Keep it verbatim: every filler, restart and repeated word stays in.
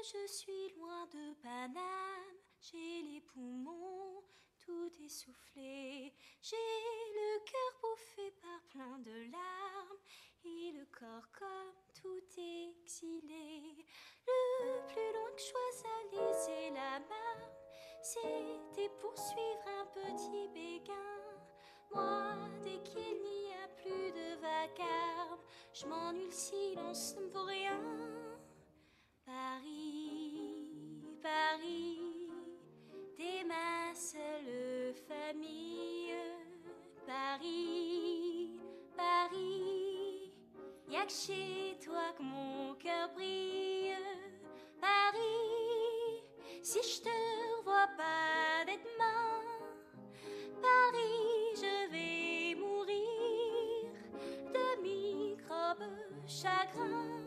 je suis loin de Paname, j'ai les poumons tout essoufflés, j'ai le cœur bouffé par plein de larmes et le corps comme tout exilé. Le plus loin que je sois allée, c'est la marne, c'était pour suivre un petit béguin. Moi, dès qu'il n'y a plus de vacarme, je m'ennuie, le silence ne me vaut rien. Paris, Paris, t'es ma seule famille. Paris, Paris, y'a que chez toi que mon cœur brille. Paris, si je te revois pas dès demain, Paris, je vais mourir de microbes chagrin.